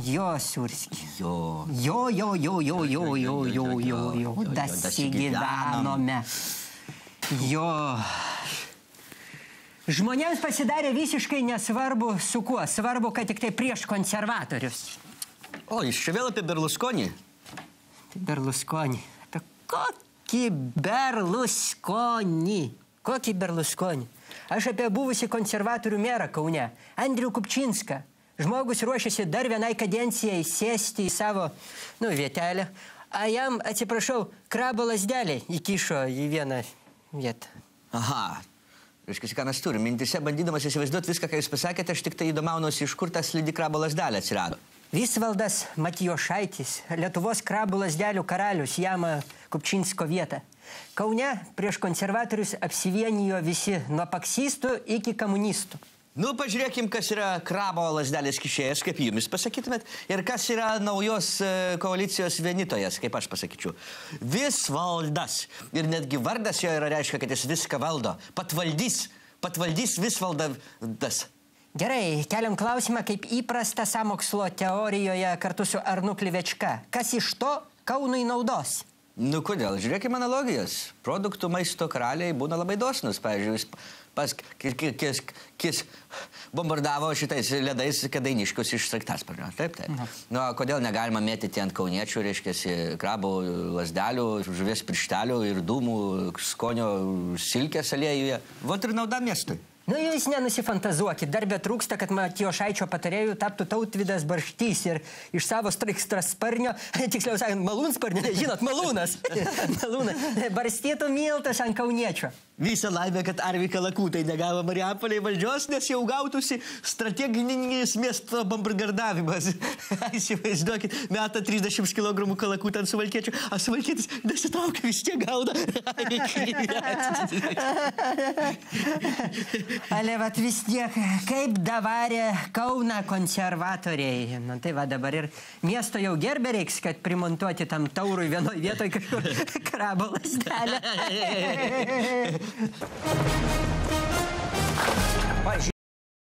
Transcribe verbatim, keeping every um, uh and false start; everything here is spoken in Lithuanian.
Jo, Surski. Jo. Jo, jo, jo, jo, jo, jo, jo, jo, jo. Dasigyvenome. Jo. Žmonėms pasidarė visiškai nesvarbu su kuo. Svarbu, kad tik tai prieš konservatorius. O, jūs čia vėl apie Berlusconį? Tai Berlusconį. Apie kokį Berlusconį? Kokį Berlusconį? Aš apie buvusį konservatorių merą Kaune, Andrių Kupčinską. Žmogus ruošiasi dar vienai kadencijai sėsti į savo, nu, vietelę. A jam, atsiprašau, krabo lasdelė įkišo į vieną vietą. Aha. Reiškia, ką mes turim. Mintise, bandydamas įsivaizduoti viską, ką jūs pasakėte, aš tik tai įdomaunuosi, iš kur tas slidi krabo lasdelė atsirado. Visvaldas Matijošaitis, Lietuvos krabų lasdelių karalius, jama Kupčinsko vietą. Kaune prieš konservatorius apsivienijo visi, nuo paksistų iki komunistų. Nu, pažiūrėkim, kas yra krabo lasdelės kišėjas, kaip jumis pasakytumėt, ir kas yra naujos koalicijos vienytojas, kaip aš pasakyčiau. Visvaldas. Ir netgi vardas jo yra reiškia, kad jis viską valdo. Patvaldys, patvaldys Visvaldas. Gerai, keliam klausimą, kaip įprasta sąmokslo teorijoje kartu su Arnu Klivečka. Kas iš to Kaunui naudos? Nu, kodėl? Žiūrėkime analogijas. Produktų maisto karaliai būna labai dosnus. Pavyzdžiui, jis pas kis, kis bombardavo šitais ledais Kėdainiškius iš Sraigtasparnio. Taip, taip. Mhm. Nu, kodėl negalima mėtyti ant kauniečių, reiškiasi, krabų lasdelių, žuvies pirštelių ir dūmų skonio silkės aliejuje? Vot ir nauda miestui. Nu, jūs nenusifantazuokit, dar betrūksta, kad Matijošaičio patarėjų taptų Tautvydas Barštys ir iš savo sraigtasparnio, tiksliau sakant, malūnsparnio, žinot, malūnas, malūnas, barstytų miltas ant kauniečio. Visą laimę, kad Arvi Kalakūtai negavo Marijampolėje valdžios, nes jau gautųsi strateginis miesto bombardavimas. Įsivaizduokit, meta trisdešimt kilogramų kalakūtą ant suvalkiečių, o suvalkietis nesitraukia, vis tiek gauda. Ale vat vis tiek, kaip davarė Kauną konservatoriai. Nu, tai va dabar ir miesto jau gerbė reiks, kad primontuoti tam taurui vienoj vietoj kažkur krabo lasdelę.